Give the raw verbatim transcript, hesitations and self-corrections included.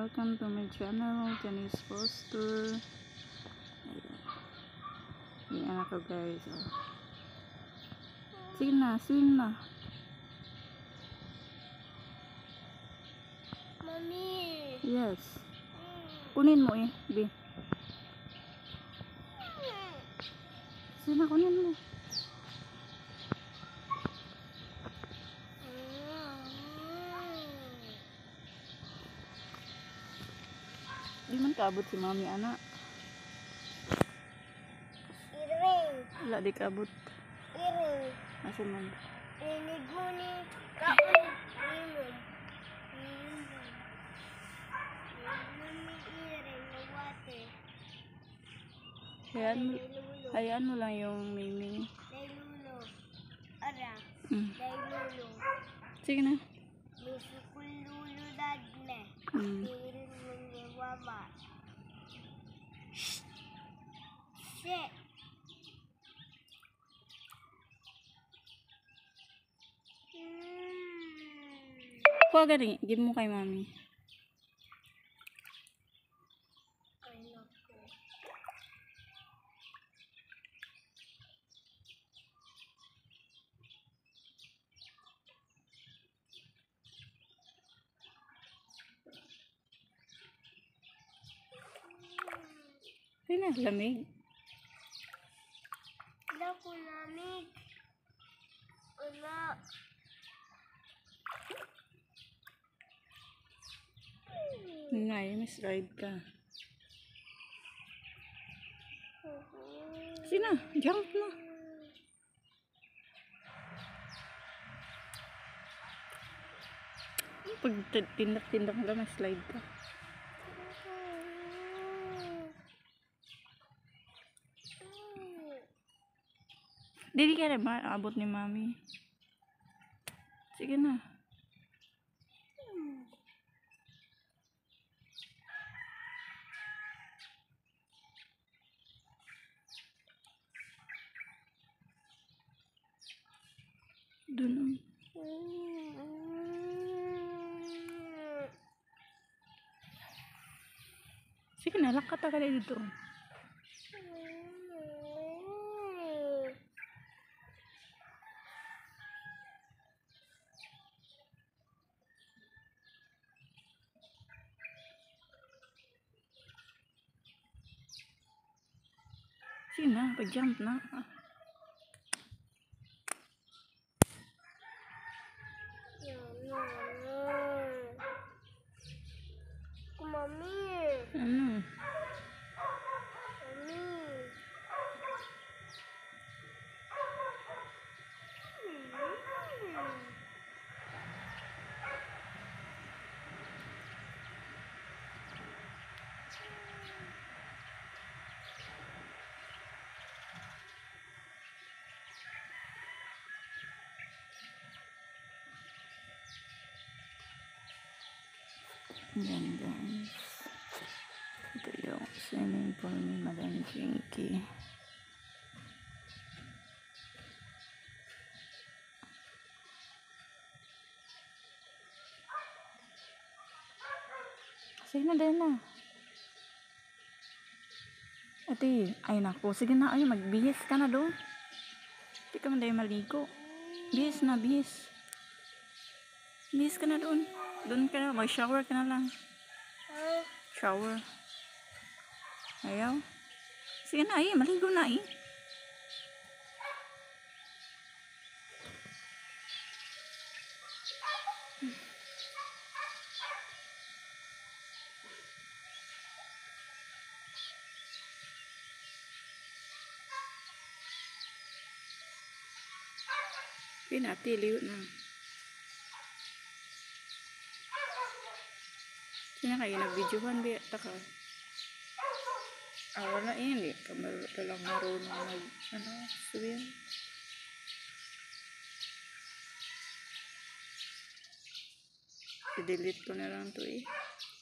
welcome to my channel, Janice Foster. Ayan. Ayan ako guys. Oh. Sige na, swim na. Mommy. Yes. Kunin mo eh, B. Sige na, kunin mo. Di man kaabot si mami, anak. Iring. Wala di kaabot. Iring. Asa man? Rinig mo ni kapon. Iring. Iring. Iring. Water. Hayaan mo, hayaan mo lang yung miming. Daylulo. Ara. Hmm. Daylulo. Sige na. Musukululu dadne. Hmm. Iring mo ni wama. Shit. Kuha gani, give mo kay mami. Ay, naku. Sige na, lamig. Wala ko lamig. Wala. Ngay, miss ride ka. Sige na, jump na. Pag tindak-tindak ka, may slide ka. Dili ka na ba abot ni mami? Sige na. Doon. Sige na, lakat ka na dito. Sige na, pag-jump na. Mami. Ano? Mami. Yan guys. Ito yung swimming pool ni Madam Jinky. Sige na, dahil na. Ate, ay naku. Sige na, ay magbihis ka na doon. Hindi ka man dahil maligo. Bihis na, bihis. Bihis ka na doon. Doon ka na, mag-shower ka na lang. Shower. Ayaw. Sige na, ay, maligo na, eh. Sige na, ate, liw na. Sino kayo nag-videohan ba? Taka. Ah, wala yun eh. Kamaro talang marunong mag, ano, swim. I-delete ko na lang to eh.